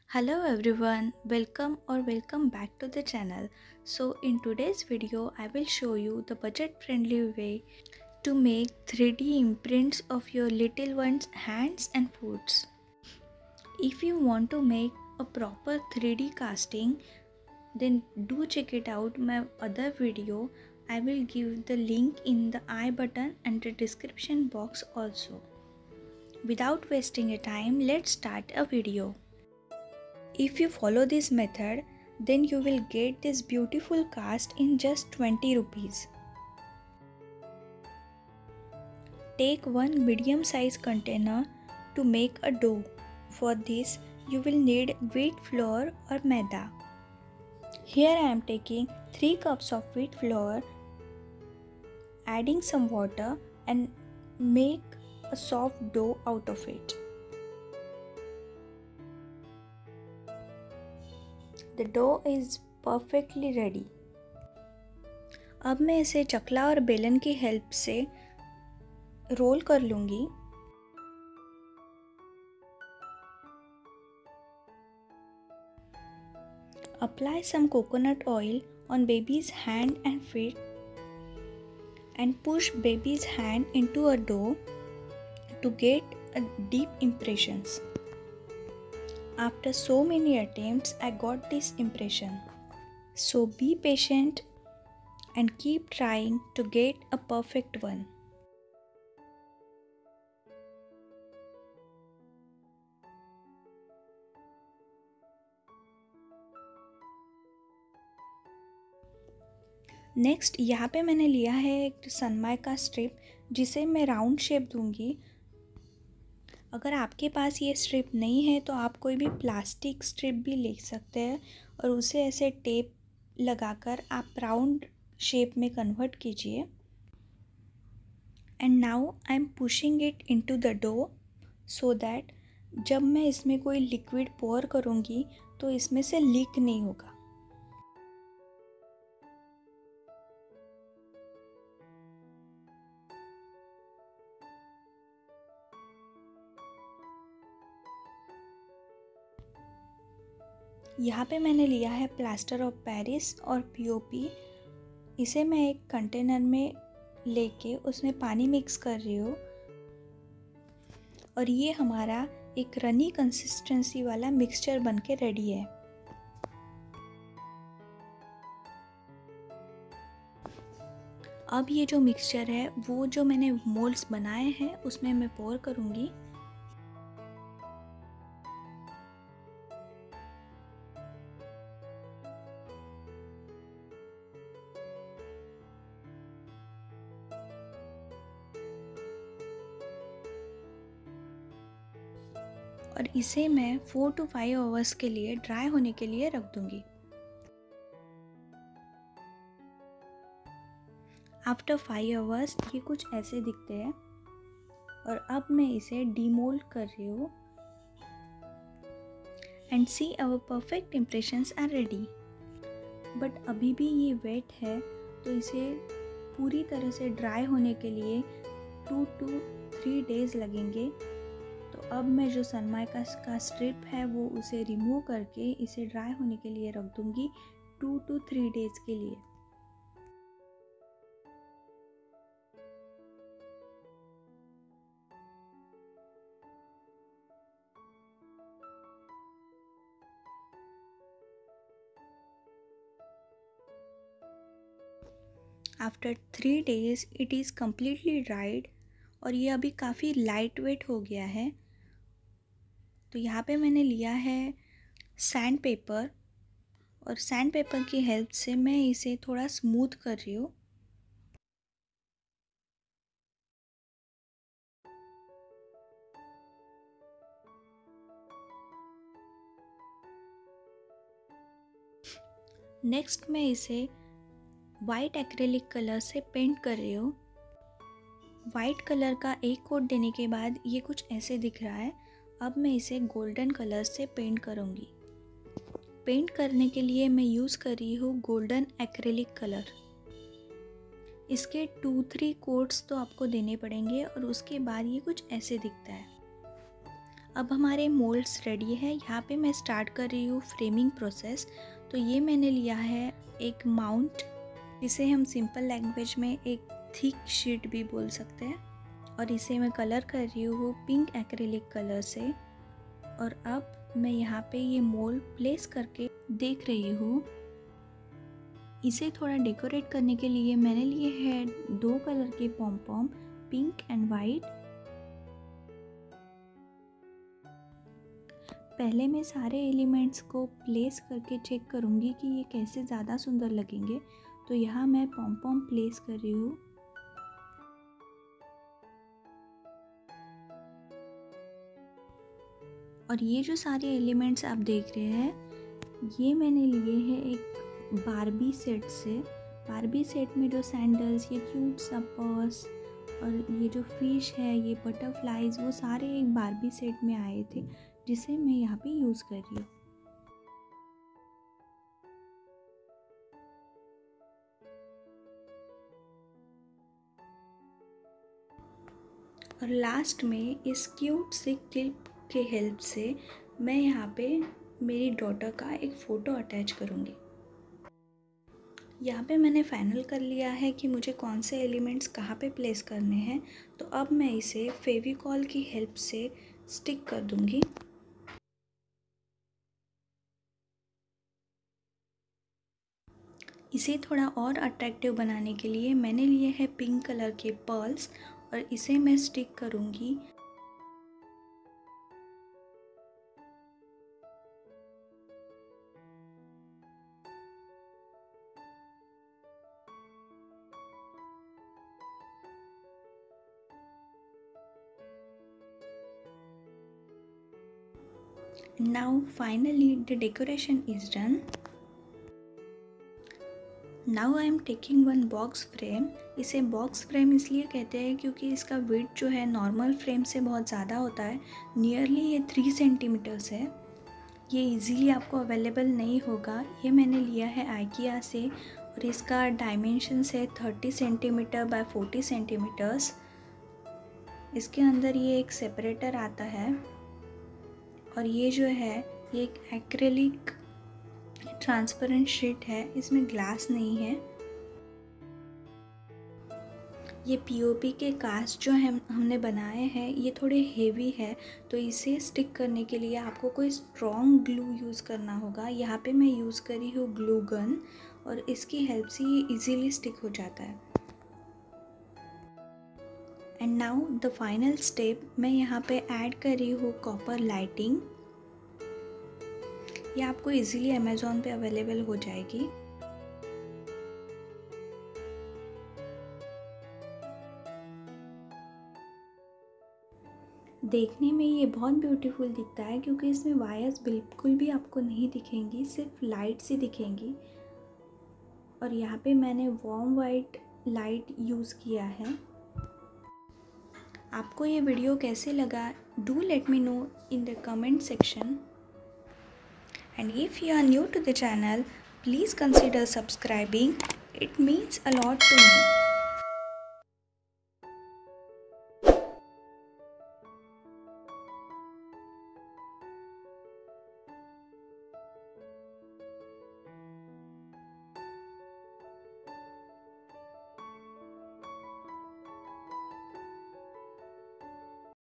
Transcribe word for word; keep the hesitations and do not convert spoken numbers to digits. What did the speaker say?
Hello everyone, welcome or welcome back to the channel. So in today's video I will show you the budget friendly way to make three D imprints of your little one's hands and foots. If you want to make a proper three D casting, then do check it out my other video. I will give the link in the I button and the description box also. Without wasting a time, let's start a video. If you follow this method, then you will get this beautiful cast in just twenty rupees. Take one medium size container to make a dough. For this, you will need wheat flour or maida. Here I am taking three cups of wheat flour, adding some water and make a soft dough out of it. The dough is perfectly ready. अब मैं इसे चकला और बेलन की help से role कर लूँगी. Apply some coconut oil on baby's hand and feet and push baby's hand into a dough to get a deep impressions. After so many attempts, I got this impression. So be patient and keep trying to get a perfect one. Next यहाँ पे मैंने लिया है एक सनमाई का strip जिसे मैं round shape दूंगी. अगर आपके पास ये स्ट्रिप नहीं है तो आप कोई भी प्लास्टिक स्ट्रिप भी ले सकते हैं और उसे ऐसे टेप लगाकर आप राउंड शेप में कन्वर्ट कीजिए. And now I am pushing it into the dough so that जब मैं इसमें कोई लिक्विड पोर करूँगी तो इसमें से लीक नहीं होगा. यहाँ पे मैंने लिया है प्लास्टर ऑफ पेरिस और पीओपी. इसे मैं एक कंटेनर में लेके उसमें पानी मिक्स कर रही हूँ और ये हमारा एक रनी कंसिस्टेंसी वाला मिक्सचर बनके रेडी है. अब ये जो मिक्सचर है वो जो मैंने मोल्ड्स बनाए हैं उसमें मैं पोर करूँगी. और इसे मैं फोर टू फाइव आवर्स के लिए ड्राई होने के लिए रख दूंगी. आफ्टर फाइव आवर्स ये कुछ ऐसे दिखते हैं और अब मैं इसे डीमोल्ड कर रही हूँ. And see our perfect impressions are ready. But अभी भी ये वेट है तो इसे पूरी तरह से ड्राई होने के लिए टू टू थ्री डेज लगेंगे. तो अब मैं जो सनमाई का, का स्ट्रिप है वो उसे रिमूव करके इसे ड्राई होने के लिए रख दूंगी टू टू थ्री डेज के लिए. After three days it is completely dried और ये अभी काफ़ी लाइट वेट हो गया है. तो यहाँ पे मैंने लिया है सैंड पेपर और सैंड पेपर की हेल्प से मैं इसे थोड़ा स्मूथ कर रही हूँ. नेक्स्ट मैं इसे वाइट एक्रेलिक कलर से पेंट कर रही हूँ. वाइट कलर का एक कोट देने के बाद ये कुछ ऐसे दिख रहा है. अब मैं इसे गोल्डन कलर से पेंट करूँगी. पेंट करने के लिए मैं यूज़ कर रही हूँ गोल्डन एक्रेलिक कलर. इसके टू थ्री कोट्स तो आपको देने पड़ेंगे और उसके बाद ये कुछ ऐसे दिखता है. अब हमारे मोल्ड्स रेडी है। यहाँ पे मैं स्टार्ट कर रही हूँ फ्रेमिंग प्रोसेस। तो ये मैंने लिया है एक माउंट, जिसे हम सिंपल लैंग्वेज में एक थिक शीट भी बोल सकते हैं, और इसे मैं कलर कर रही हूँ पिंक एक्रेलिक कलर से। और अब मैं यहाँ पे ये मोल्ड प्लेस करके देख रही हूँ। इसे थोड़ा डेकोरेट करने के लिए मैंने लिए हैं दो कलर के pom pom, pink and white. पहले मैं सारे एलिमेंट्स को प्लेस करके चेक करूँगी कि ये कैसे ज़्यादा सुंदर लगेंगे। तो यहाँ मैं पॉम पॉम प्लेस कर रही हूँ। और ये जो सारे एलिमेंट्स आप देख रहे हैं, ये मैंने लिए हैं एक बारबी सेट से। बारबी सेट में जो सैंडल्स, ये क्यूट सा पर्स और ये जो फिश है, ये बटरफ्लाइज, वो सारे एक बारबी सेट में आए थे, जिसे मैं यहाँ पे यूज़ कर रही हूँ। और लास्ट में इस क्यूट से क्लिप के हेल्प से मैं यहाँ पे मेरी डॉटर का एक फ़ोटो अटैच करूँगी। यहाँ पे मैंने फाइनल कर लिया है कि मुझे कौन से एलिमेंट्स कहाँ पे प्लेस करने हैं। तो अब मैं इसे फेविकॉल की हेल्प से स्टिक कर दूँगी। इसे थोड़ा और अट्रैक्टिव बनाने के लिए मैंने लिए हैं पिंक कलर के पर्ल्स, और इसे मैं स्टिक करूँगी। Now finally the decoration is done. Now I am taking one box frame. इसे बॉक्स फ्रेम इसलिए कहते हैं क्योंकि इसका विड्थ जो है नॉर्मल फ्रेम से बहुत ज़्यादा होता है। नियरली ये थ्री सेंटीमीटर्स है। ये इजीली आपको अवेलेबल नहीं होगा। ये मैंने लिया है आइकिया से, और इसका डायमेंशंस है thirty centimetre by forty centimetres. इसके अंदर ये एक सेपरेटर आता है, और ये जो है ये एक एक्रेलिक ट्रांसपेरेंट शीट है, इसमें ग्लास नहीं है। ये पीओपी के कास्ट जो हम हमने बनाए हैं ये थोड़े हेवी है, तो इसे स्टिक करने के लिए आपको कोई स्ट्रॉन्ग ग्लू यूज़ करना होगा। यहाँ पे मैं यूज़ करी हूँ ग्लू गन, और इसकी हेल्प से ये इजीली स्टिक हो जाता है। And now the final step, मैं यहाँ पे ऐड कर रही हूँ कॉपर लाइटिंग। ये आपको इजीली अमेज़ॉन पे अवेलेबल हो जाएगी। देखने में ये बहुत ब्यूटीफुल दिखता है क्योंकि इसमें वायर्स बिल्कुल भी आपको नहीं दिखेंगी, सिर्फ लाइट सी दिखेंगी। और यहाँ पे मैंने वार्म वाइट लाइट यूज़ किया है। आपको ये वीडियो कैसे लगा, do let me know in the comment section. And if you are new to the channel, please consider subscribing. It means a lot to me.